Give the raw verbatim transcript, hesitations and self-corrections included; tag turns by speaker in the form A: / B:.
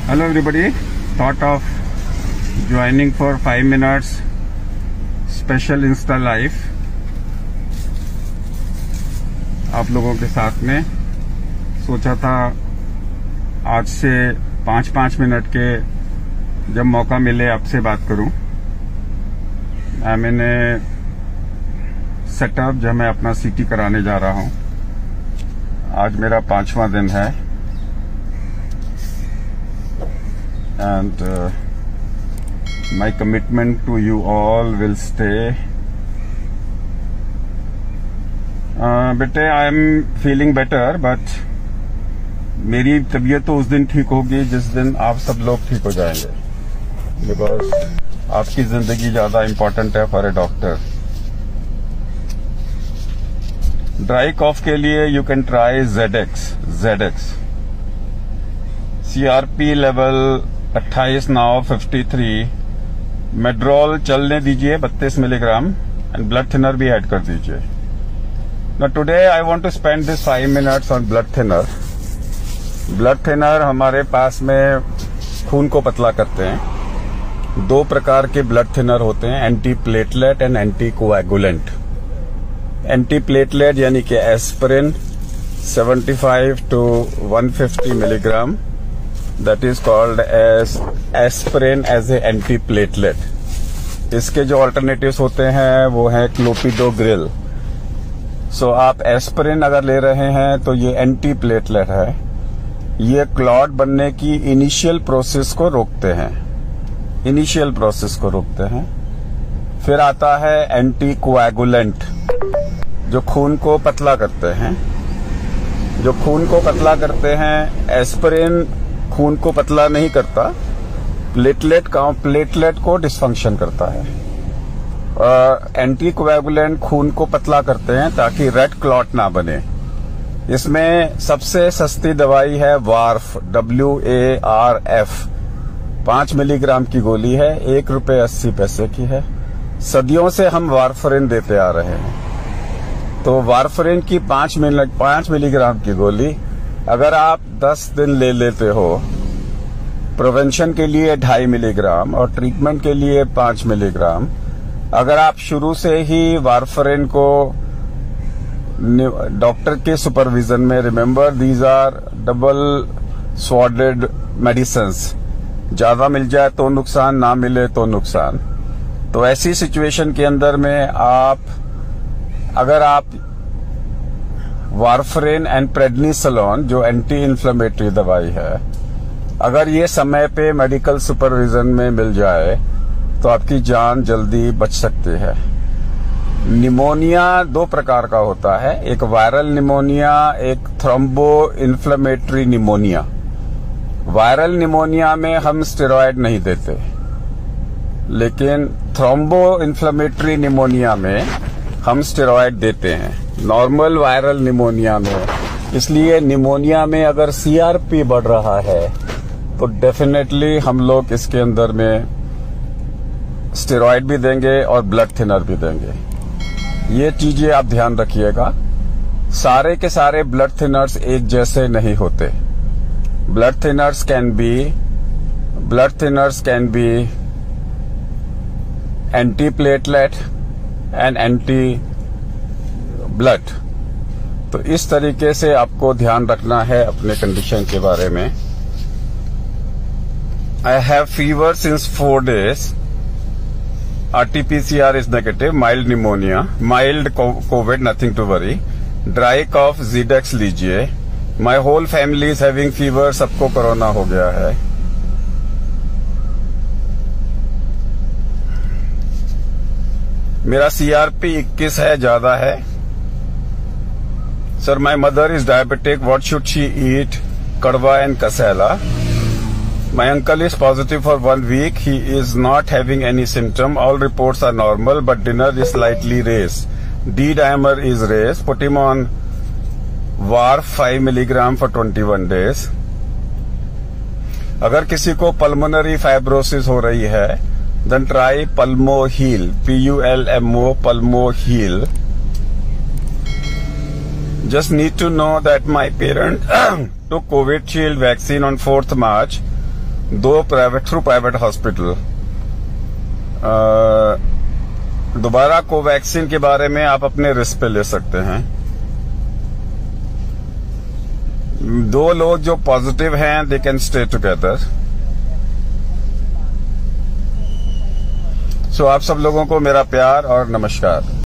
A: Hello everybody, thought of joining for five minutes special Insta Live आप लोगों के साथ में। सोचा था आज से पाँच पाँच मिनट के जब मौका मिले आपसे बात करूं। मैंने सेटअप जब मैं अपना सीटी कराने जा रहा हूं, आज मेरा पांचवा दिन है and uh, my commitment to you all will stay. uh, बेटे I am feeling better, but मेरी तबीयत तो उस दिन ठीक होगी जिस दिन आप सब लोग ठीक हो जाएंगे, बिकॉज आपकी जिंदगी ज्यादा इम्पोर्टेंट है for a doctor. Dry cough के लिए you can try Zedex Zedex CRP level अट्ठाईस नाव तिरेपन। मेड्रोल चलने दीजिए बत्तीस मिलीग्राम एंड ब्लड थिनर भी ऐड कर दीजिए। Now today I want to spend this five minutes on blood thinner. Blood thinner हमारे पास में खून को पतला करते हैं। दो प्रकार के ब्लड थिनर होते हैं, anti platelet and anti coagulant. Anti platelet यानी कि एस्पिरिन पचहत्तर टू एक सौ पचास milligram, that is called as aspirin as a antiplatelet। इसके जो alternatives होते हैं वो है क्लोपिडोग्रिल। सो आप एस्पिरिन अगर ले रहे हैं तो ये एंटी प्लेटलेट है, ये क्लॉट बनने की इनिशियल प्रोसेस को रोकते हैं इनिशियल प्रोसेस को रोकते हैं। फिर आता है एंटी कोएगुलेंट, जो खून को पतला करते हैं जो खून को पतला करते हैं। एस्पिरिन खून को पतला नहीं करता, प्लेटलेट का प्लेटलेट को डिसफंक्शन करता है। एंटी कोएगुलेंट खून को पतला करते हैं ताकि रेड क्लॉट ना बने। इसमें सबसे सस्ती दवाई है warf, W A R F. पांच मिलीग्राम की गोली है, एक रुपये अस्सी पैसे की है। सदियों से हम वार्फरिन देते आ रहे हैं। तो वार्फरिन की पांच मिली पांच मिलीग्राम की गोली अगर आप दस दिन ले लेते हो, प्रिवेंशन के लिए ढाई मिलीग्राम और ट्रीटमेंट के लिए पांच मिलीग्राम, अगर आप शुरू से ही वार्फरिन को डॉक्टर के सुपरविजन में, remember these are double sworded medicines, ज्यादा मिल जाए तो नुकसान, ना मिले तो नुकसान। तो ऐसी सिचुएशन के अंदर में आप अगर आप वार्फरिन एंड प्रेडनिसोलोन, जो एंटी इन्फ्लेमेटरी दवाई है, अगर ये समय पे मेडिकल सुपरविजन में मिल जाए तो आपकी जान जल्दी बच सकती है। निमोनिया दो प्रकार का होता है, एक वायरल निमोनिया, एक thrombo inflammatory pneumonia. Viral pneumonia में हम स्टेरॉयड नहीं देते, लेकिन थ्रोम्बो इन्फ्लेमेटरी निमोनिया में हम स्टेरॉयड देते हैं, नॉर्मल वायरल निमोनिया में। इसलिए निमोनिया में अगर सीआरपी बढ़ रहा है तो डेफिनेटली हम लोग इसके अंदर में स्टेरॉयड भी देंगे और ब्लड थिनर भी देंगे। ये चीजें आप ध्यान रखिएगा। सारे के सारे ब्लड थिनर्स एक जैसे नहीं होते। Blood thinners can be blood thinners can be anti platelet and anti blood. तो इस तरीके से आपको ध्यान रखना है अपने कंडीशन के बारे में। I have fever since four days, RTPCR is negative, mild pneumonia, mild covid, nothing to worry. Dry cough Zedex लीजिए। My whole family is having fever, सबको कोरोना हो गया है। मेरा सीआरपी इक्कीस है, ज्यादा है। Sir my mother is diabetic, what should she eat? कड़वा एंड कसेला। My uncle is positive for one week, he is not having any symptom, all reports are normal but dinner is slightly raised, D dimer is raised, put him on warf five milligram for twenty one days. अगर किसी को pulmonary fibrosis हो रही है, then try Pulmoheal, P U L M O, Pulmoheal. Just need to know that my parent took Covishield vaccine on fourth March. दो private through private hospital. दोबारा कोवैक्सीन के बारे में आप अपने रिस्क पे ले सकते हैं। दो लोग जो पॉजिटिव हैं they can stay together. So आप सब लोगों को मेरा प्यार और नमस्कार।